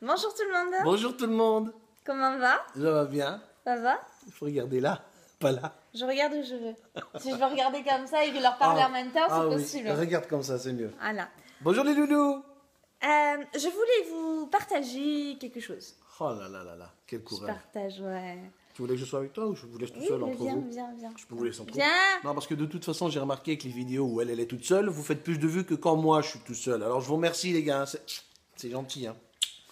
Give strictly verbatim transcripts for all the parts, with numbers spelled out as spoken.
Bonjour tout le monde. Bonjour tout le monde. Comment va? Ça va bien? Ça va? Il faut regarder là, pas là. Je regarde où je veux. Si je veux regarder comme ça et leur parler Ah, en même temps, c'est ah oui, possible. regarde comme ça, c'est mieux. Voilà. Bonjour les loulous. Euh, je voulais vous partager quelque chose. Oh là là là là, quel Je courage. partage, ouais. Tu voulais que je sois avec toi ou je vous laisse tout Oui, seul mais entre viens, vous? viens, viens. Je peux vous laisser entre vous. Viens. Non, parce que de toute façon, j'ai remarqué que les vidéos où elle, elle est toute seule, vous faites plus de vues que quand moi, je suis tout seul. Alors, je vous remercie, les gars. C'est c'est gentil, hein.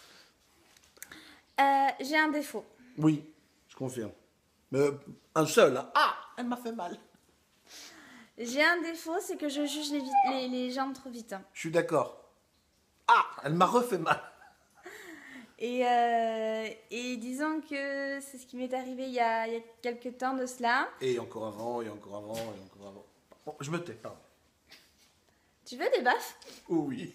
Euh, j'ai un défaut. Oui, je confirme. Mais euh, un seul, hein. Ah, elle m'a fait mal. J'ai un défaut, c'est que je juge les, vi- les, les gens trop vite. Je suis d'accord. Ah, elle m'a refait mal. Et, euh, et disons que c'est ce qui m'est arrivé il y, a, il y a quelques temps de cela. Et encore avant, et encore avant, et encore avant. Bon, je me tais, pardon. Tu veux des baffes? Oh oui.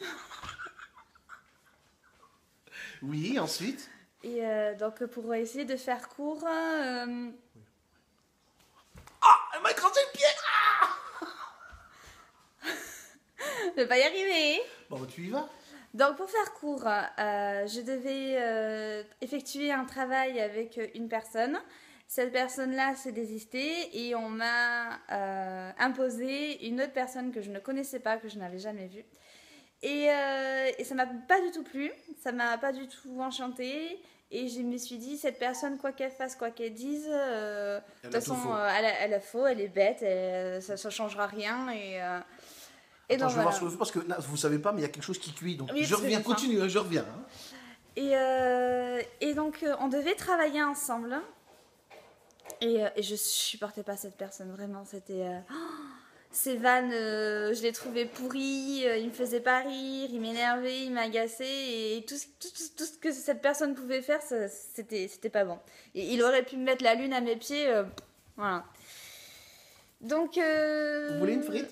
Oui, ensuite. Et euh, donc pour essayer de faire court, euh, Ah, elle m'a écrasé le pied. Ah, je vais pas y arriver. bon, bah, tu y vas. Donc pour faire court, euh, je devais euh, effectuer un travail avec une personne. Cette personne-là s'est désistée et on m'a euh, imposé une autre personne que je ne connaissais pas, que je n'avais jamais vue. Et, euh, et ça m'a pas du tout plu, ça m'a pas du tout enchantée. Et je me suis dit, cette personne, quoi qu'elle fasse, quoi qu'elle dise, euh, de Elle toute a tout façon, faux. euh, elle, a, elle a faux, elle est bête, elle- ça ne changera rien. Et, euh, et Attends, donc je vais voilà. voir sur le feu parce que là, vous savez pas, mais il y a quelque chose qui cuit. Donc, Oui, je parce que reviens, j'ai faim. continue, hein, je reviens. hein. Et, euh, et donc, euh, on devait travailler ensemble. Et, euh, et je supportais pas cette personne, vraiment. C'était. euh, oh, ces vannes, euh, je les trouvais pourries, euh, il me faisait pas rire, il m'énervait, il m'agaçait. Et tout, ce- tout, tout- tout ce que cette personne pouvait faire, ça- c'était c'était pas bon. Et il aurait pu me mettre la lune à mes pieds. euh, voilà. Donc. euh, Vous voulez une frite?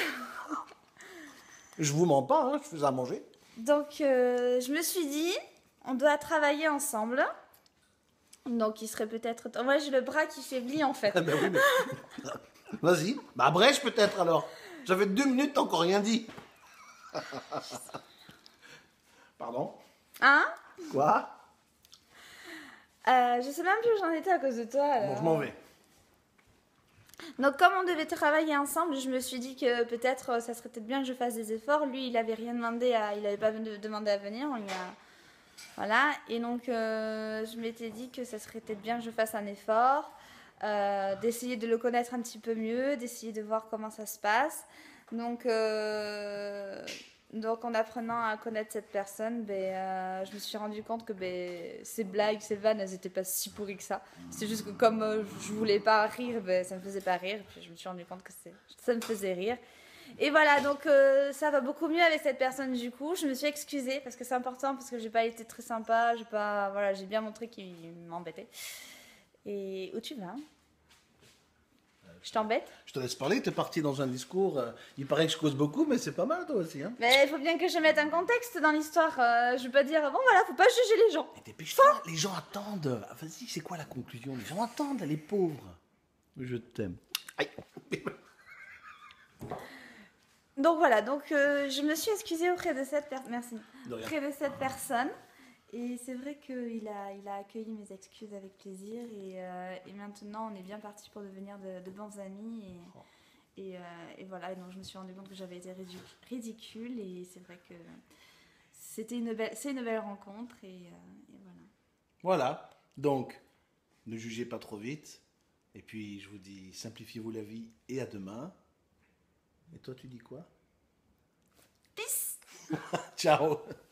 Je vous mens pas, hein, je fais à manger. Donc, euh, je me suis dit, on doit travailler ensemble. Donc, il serait peut-être... Moi, j'ai le bras qui faiblit, en fait. Ah ben oui, mais... Vas-y. Bah, brèche peut-être alors. J'avais deux minutes, t'as encore rien dit. Pardon? Hein? Quoi? Euh, je sais même plus où j'en étais à cause de toi. Bon, alors. je m'en vais. Donc, comme on devait travailler ensemble, je me suis dit que peut-être euh, ça serait peut-être bien que je fasse des efforts. Lui, il avait rien demandé à... Il avait pas de- demandé à venir. On lui a... Voilà. Et donc, euh, je m'étais dit que ça serait peut-être bien que je fasse un effort. euh, d'essayer de le connaître un petit peu mieux, d'essayer de voir comment ça se passe. Donc, euh, donc en apprenant à connaître cette personne, ben, euh, je me suis rendu compte que ben, ces blagues, ces vannes, elles n'étaient pas si pourries que ça. C'est juste que comme euh, je voulais pas rire, ben, ça me faisait pas rire. Puis je me suis rendu compte que c'est- ça me faisait rire. Et voilà, donc euh, ça va beaucoup mieux avec cette personne du coup. Je me suis excusée parce que c'est important, parce que j'ai pas été très sympa, j'ai pas, voilà, j'ai bien montré qu'il m'embêtait. Et où tu vas? Je t'embête? Je te laisse parler, t'es parti dans un discours. euh, il paraît que je cause beaucoup, mais c'est pas mal toi aussi. Hein. Mais il faut bien que je mette un contexte dans l'histoire. Euh, je veux pas dire, bon voilà, faut pas juger les gens. Mais dépêche-toi, les gens attendent. Ah, vas-y, c'est quoi la conclusion? Les gens attendent, les pauvres. Je t'aime. Aïe. Donc voilà, donc euh, je me suis excusée auprès de cette personne. Merci. De rien. Auprès de cette personne. Et c'est vrai qu'il a, il a accueilli mes excuses avec plaisir. Et, euh, et maintenant, on est bien parti pour devenir de, de bons amis. Et, et, euh, et voilà, et donc je me suis rendu compte que j'avais été ridic- ridicule. Et c'est vrai que c'était une belle, c'est une belle rencontre. Et, euh, et voilà. Voilà. Donc, ne jugez pas trop vite. Et puis, je vous dis, simplifiez-vous la vie et à demain. Et toi, tu dis quoi? Peace! Ciao.